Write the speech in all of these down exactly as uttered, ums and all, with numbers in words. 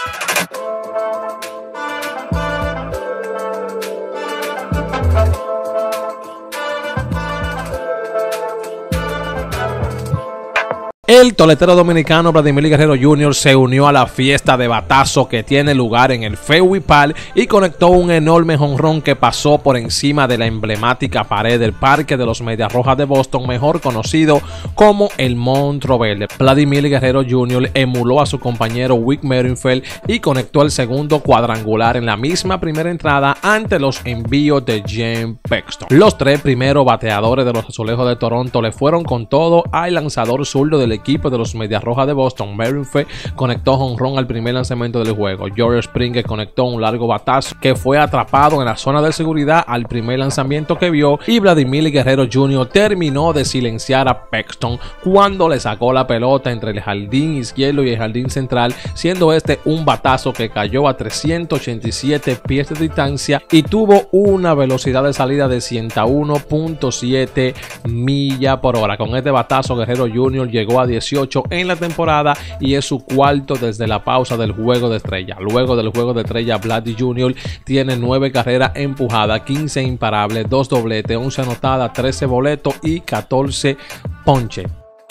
El toletero dominicano Vladimir Guerrero junior se unió a la fiesta de batazo que tiene lugar en el Fenway Park y conectó un enorme jonrón que pasó por encima de la emblemática pared del parque de los Medias Rojas de Boston, mejor conocido como el Monstruo Verde. Vladimir Guerrero junior emuló a su compañero Whit Merrifield y conectó el segundo cuadrangular en la misma primera entrada ante los envíos de James Paxton. Los tres primeros bateadores de los Azulejos de Toronto le fueron con todo al lanzador zurdo del equipo de los Medias Rojas de Boston. Merrifield conectó jonrón al primer lanzamiento del juego. George Springer conectó un largo batazo que fue atrapado en la zona de seguridad al primer lanzamiento que vio, y Vladimir Guerrero junior terminó de silenciar a Paxton cuando le sacó la pelota entre el jardín izquierdo y el jardín central, siendo este un batazo que cayó a trescientos ochenta y siete pies de distancia y tuvo una velocidad de salida de ciento uno punto siete millas por hora. Con este batazo Guerrero junior llegó a dieciocho en la temporada y es su cuarto desde la pausa del Juego de Estrella. Luego del Juego de Estrella, Vladdy junior tiene nueve carreras empujadas, quince imparables, dos dobletes, once anotadas, trece boletos y catorce ponches.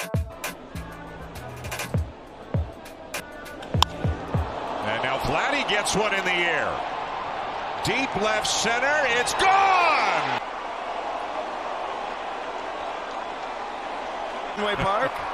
And now Vladdy gets one in the air. Deep left center, it's gone! Fenway Park.